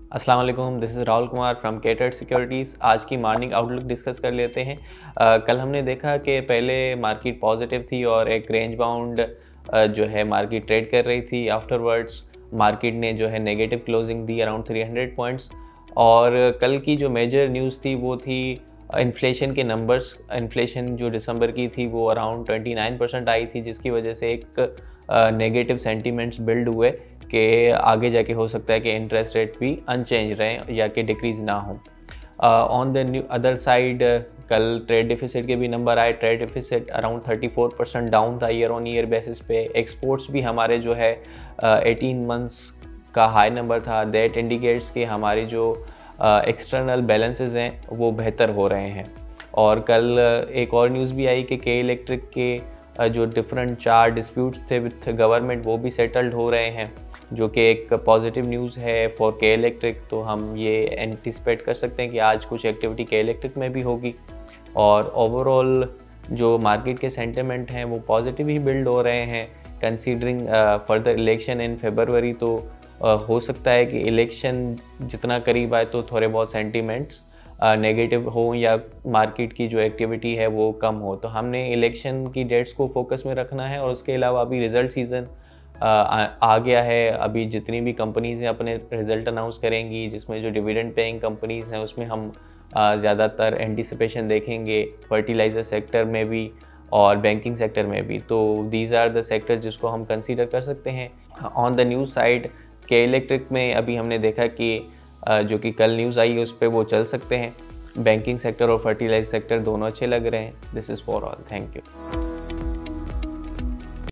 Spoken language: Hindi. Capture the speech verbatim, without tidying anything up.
अस्सलाम वालेकुम, this is Rahul Kumar from केटेड सिक्योरिटीज़। आज की मॉर्निंग आउटलुक डिस्कस कर लेते हैं। uh, कल हमने देखा कि पहले मार्केट पॉजिटिव थी और एक रेंज बाउंड uh, जो है मार्केट ट्रेड कर रही थी। आफ्टरवर्ड्स मार्केट ने जो है नेगेटिव क्लोजिंग दी अराउंड थ्री हंड्रेड पॉइंट्स। और कल की जो मेजर न्यूज़ थी वो थी इन्फ्लेशन के नंबर्स। इन्फ्लेशन जो दिसंबर की थी वो अराउंड ट्वेंटी नाइन परसेंट आई थी, जिसकी वजह से एक नेगेटिव सेंटीमेंट्स बिल्ड हुए कि आगे जाके हो सकता है कि इंटरेस्ट रेट भी अनचेंज रहें या कि डिक्रीज़ ना हो। On the new other side कल ट्रेड डिफिसिट के भी नंबर आए। Trade deficit around thirty four percent down था ईयर ऑन ईयर बेसिस पे। एक्सपोर्ट्स भी हमारे जो है एटीन मंथ्स का हाई नंबर था। दैट इंडिकेट्स कि हमारी जो एक्सटर्नल बैलेंसेस हैं वो बेहतर हो रहे हैं। और कल uh, एक और न्यूज़ भी आई कि के इलेक्ट्रिक के uh, जो डिफरेंट चार डिस्प्यूट्स थे विथ गवर्नमेंट वो भी सेटल्ड हो रहे हैं, जो कि एक पॉजिटिव न्यूज़ है फॉर के इलेक्ट्रिक। तो हम ये एंटिसिपेट कर सकते हैं कि आज कुछ एक्टिविटी के इलेक्ट्रिक में भी होगी। और ओवरऑल जो मार्केट के सेंटिमेंट हैं वो पॉजिटिव ही बिल्ड हो रहे हैं। Considering further election in February, तो uh, हो सकता है कि इलेक्शन जितना करीब आए तो थोड़े बहुत सेंटिमेंट्स नेगेटिव हो या मार्केट की जो एक्टिविटी है वो कम हो। तो हमने इलेक्शन की डेट्स को फोकस में रखना है। और उसके अलावा अभी रिज़ल्ट सीज़न आ, आ गया है। अभी जितनी भी कंपनीज़ हैं अपने रिज़ल्ट अनाउंस करेंगी, जिसमें जो डिविडेंड पेइंग कंपनीज़ हैं उसमें हम ज़्यादातर एंटिसिपेशन देखेंगे, फर्टिलाइज़र सेक्टर में भी और बैंकिंग सेक्टर में भी। तो दीज आर द सेक्टर जिसको हम कंसीडर कर सकते हैं। On the news side K Electric में अभी हमने देखा कि जो कि कल न्यूज़ आई है उस पर वो चल सकते हैं। बैंकिंग सेक्टर और फर्टिलाइजर सेक्टर दोनों अच्छे लग रहे हैं। This is for all, thank you.